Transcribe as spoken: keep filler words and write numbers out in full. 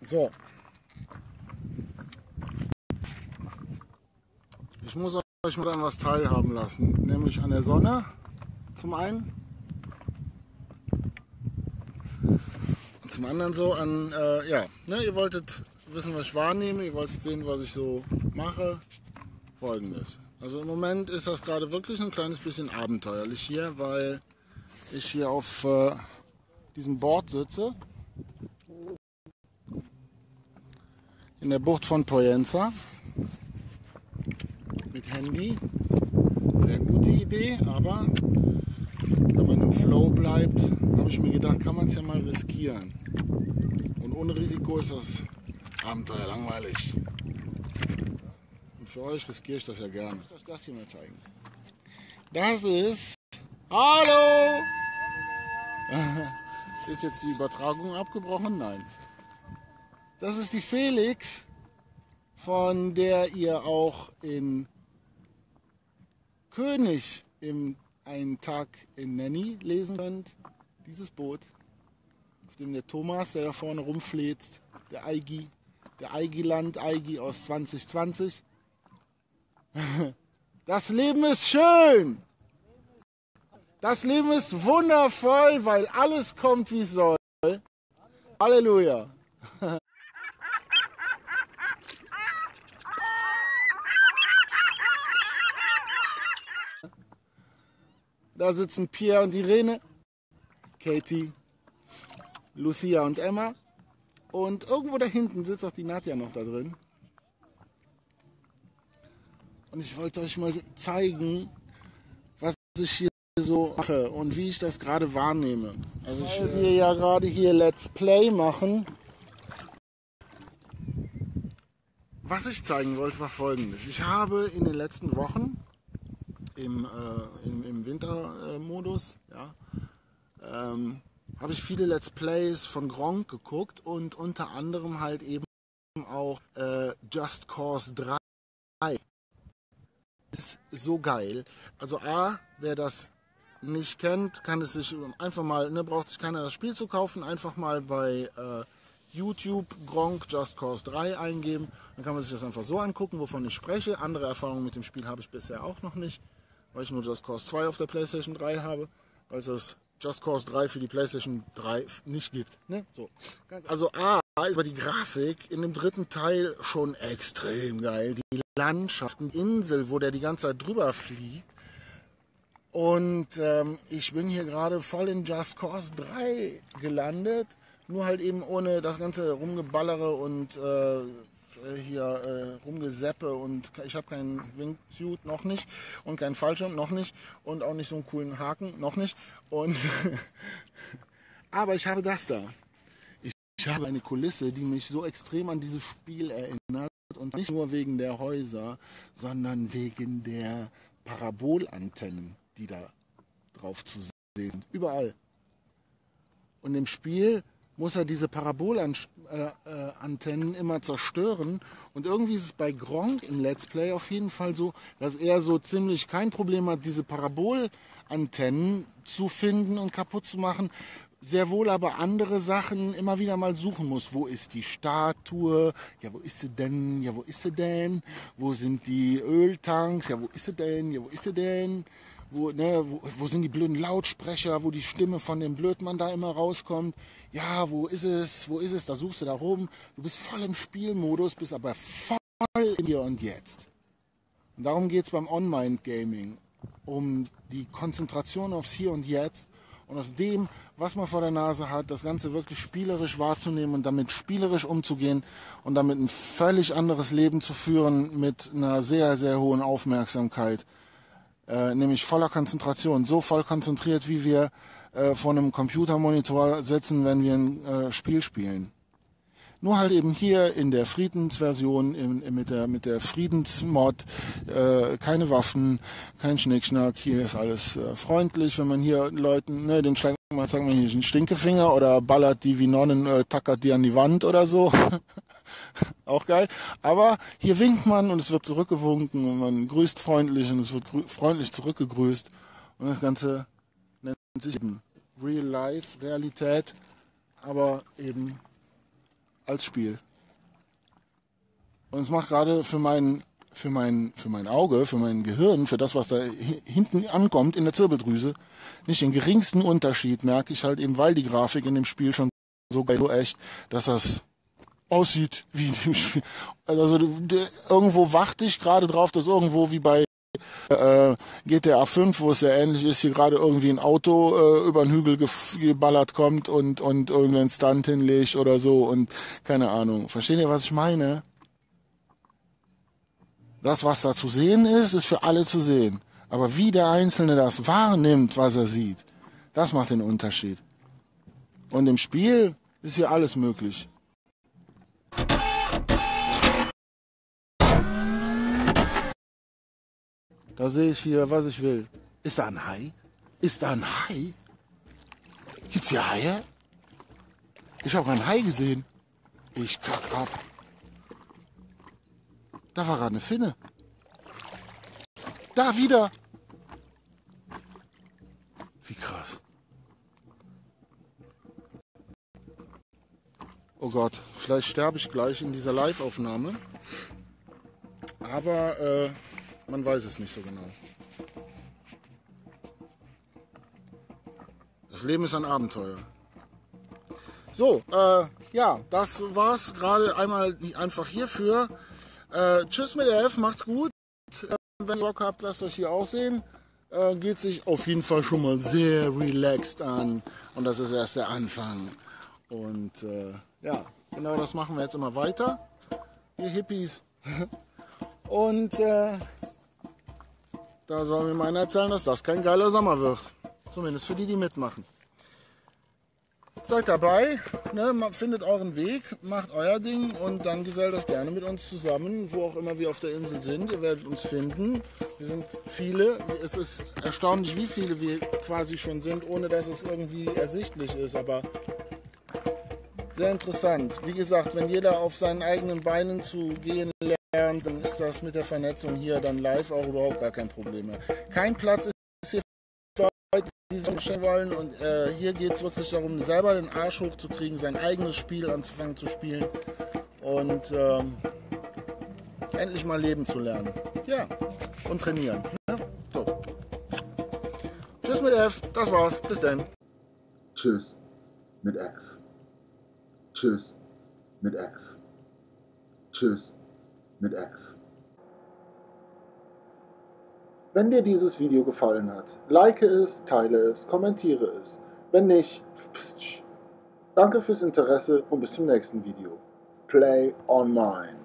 So. Ich muss euch mal an was teilhaben lassen, nämlich an der Sonne zum einen. Und zum anderen so an, äh, ja, ne, ihr wolltet wissen, was ich wahrnehme, ihr wolltet sehen, was ich so mache. Folgendes. Also im Moment ist das gerade wirklich ein kleines bisschen abenteuerlich hier, weil ich hier auf äh, diesem Board sitze. In der Bucht von Poyenza. Mit Handy. Sehr gute Idee, aber wenn man im Flow bleibt, habe ich mir gedacht, kann man es ja mal riskieren. Und ohne Risiko ist das Abenteuer langweilig. Und für euch riskiere ich das ja gerne. Ich möchte euch das hier mal zeigen. Das ist... Hallo! Ist jetzt die Übertragung abgebrochen? Nein. Das ist die Felix, von der ihr auch in König im Einen Tag in Nanny lesen könnt. Dieses Boot, auf dem der Thomas, der da vorne rumfläzt, der Eigi, der Eigiland Eigi aus zwanzig zwanzig. Das Leben ist schön! Das Leben ist wundervoll, weil alles kommt, wie es soll. Halleluja! Da sitzen Pierre und Irene, Katie, Lucia und Emma. Und irgendwo da hinten sitzt auch die Nadja noch da drin. Und ich wollte euch mal zeigen, was ich hier so mache und wie ich das gerade wahrnehme. Also ich will ja gerade hier Let's Play machen. Was ich zeigen wollte, war Folgendes. Ich habe in den letzten Wochen im, äh, im, im Wintermodus, ja, ähm, habe ich viele Let's Plays von Gronkh geguckt und unter anderem halt eben auch äh, Just Cause drei. Ist so geil. Also A, wer das nicht kennt, kann es sich einfach mal, ne, braucht sich keiner das Spiel zu kaufen, einfach mal bei äh, YouTube Gronkh Just Cause drei eingeben. Dann kann man sich das einfach so angucken, wovon ich spreche. Andere Erfahrungen mit dem Spiel habe ich bisher auch noch nicht, weil ich nur Just Cause zwei auf der PlayStation drei habe, weil es das Just Cause drei für die PlayStation drei nicht gibt. Ne? So. Also A, ist aber die Grafik in dem dritten Teil schon extrem geil. Die Landschaften, Insel, wo der die ganze Zeit drüber fliegt. Und ähm, ich bin hier gerade voll in Just Cause drei gelandet, nur halt eben ohne das ganze Rumgeballere und äh, hier äh, rumgeseppe und ich habe keinen Wingsuit noch nicht und keinen Fallschirm noch nicht und auch nicht so einen coolen Haken noch nicht. Und aber ich habe das da. Ich, ich habe eine Kulisse, die mich so extrem an dieses Spiel erinnert und nicht nur wegen der Häuser, sondern wegen der Parabolantennen, die da drauf zu sehen sind. Überall. Und im Spiel muss er diese Parabolantennen immer zerstören. Und irgendwie ist es bei Gronkh im Let's Play auf jeden Fall so, dass er so ziemlich kein Problem hat, diese Parabolantennen zu finden und kaputt zu machen. Sehr wohl aber andere Sachen immer wieder mal suchen muss. Wo ist die Statue? Ja, wo ist sie denn? Ja, wo ist sie denn? Wo sind die Öltanks? Ja, wo ist sie denn? Ja, wo ist sie denn? Wo, ne, wo, wo sind die blöden Lautsprecher, wo die Stimme von dem Blödmann da immer rauskommt? Ja, wo ist es? Wo ist es? Da suchst du da rum. Du bist voll im Spielmodus, bist aber voll im Hier und Jetzt. Und darum geht es beim On-Mind-Gaming. Um die Konzentration aufs Hier und Jetzt und aus dem, was man vor der Nase hat, das Ganze wirklich spielerisch wahrzunehmen und damit spielerisch umzugehen und damit ein völlig anderes Leben zu führen mit einer sehr, sehr hohen Aufmerksamkeit. Äh, nämlich voller Konzentration, so voll konzentriert, wie wir äh, vor einem Computermonitor sitzen, wenn wir ein äh, Spiel spielen. Nur halt eben hier in der Friedensversion, in, in, mit der, mit der Friedensmod, äh, keine Waffen, kein Schnickschnack, hier ist alles äh, freundlich, wenn man hier Leuten, ne, den schlägt man, sagt man hier einen Stinkefinger oder ballert die wie Nonnen, äh, tackert die an die Wand oder so. Auch geil. Aber hier winkt man und es wird zurückgewunken und man grüßt freundlich und es wird freundlich zurückgegrüßt. Und das Ganze nennt sich eben Real Life, Realität, aber eben als Spiel. Und es macht gerade für mein, für, mein, für mein Auge, für mein Gehirn, für das, was da hinten ankommt in der Zirbeldrüse, nicht den geringsten Unterschied, merke ich halt eben, weil die Grafik in dem Spiel schon so geil, so echt, dass das aussieht wie in dem Spiel. Also irgendwo warte ich gerade drauf, dass irgendwo wie bei äh, G T A fünf, wo es ja ähnlich ist, hier gerade irgendwie ein Auto äh, über den Hügel geballert kommt und, und irgendeinen Stunt hinlegt oder so und keine Ahnung. Versteht ihr, was ich meine? Das, was da zu sehen ist, ist für alle zu sehen. Aber wie der Einzelne das wahrnimmt, was er sieht, das macht den Unterschied. Und im Spiel ist hier alles möglich. Da sehe ich hier, was ich will. Ist da ein Hai? Ist da ein Hai? Gibt's hier Haie? Ich habe einen Hai gesehen. Ich kack ab. Da war gerade eine Finne. Da wieder. Wie krass. Oh Gott, vielleicht sterbe ich gleich in dieser Live-Aufnahme. Aber äh, man weiß es nicht so genau. Das Leben ist ein Abenteuer. So, äh, ja, das war's gerade einmal einfach hierfür. Äh, tschüss mit F, macht's gut. Äh, wenn ihr Bock habt, lasst euch hier aussehen. Äh, geht sich auf jeden Fall schon mal sehr relaxed an. Und das ist erst der Anfang. Und äh, ja, genau das machen wir jetzt immer weiter. Ihr Hippies. Und äh, da soll mir mal einer erzählen, dass das kein geiler Sommer wird. Zumindest für die, die mitmachen. Seid dabei, ne, findet euren Weg, macht euer Ding und dann gesellt euch gerne mit uns zusammen, wo auch immer wir auf der Insel sind. Ihr werdet uns finden. Wir sind viele. Es ist erstaunlich, wie viele wir quasi schon sind, ohne dass es irgendwie ersichtlich ist. Aber sehr interessant. Wie gesagt, wenn jeder auf seinen eigenen Beinen zu gehen lernt, dann ist das mit der Vernetzung hier dann live auch überhaupt gar kein Problem mehr. Kein Platz ist hier für Leute, die sich stellen wollen und äh, hier geht es wirklich darum, selber den Arsch hochzukriegen, sein eigenes Spiel anzufangen zu spielen und ähm, endlich mal leben zu lernen. Ja, und trainieren. Ne? So. Tschüss mit F, das war's. Bis dann. Tschüss mit F. Tschüss mit F. Tschüss mit F. Wenn dir dieses Video gefallen hat, like es, teile es, kommentiere es. Wenn nicht, pst. Danke fürs Interesse und bis zum nächsten Video. Play on mine.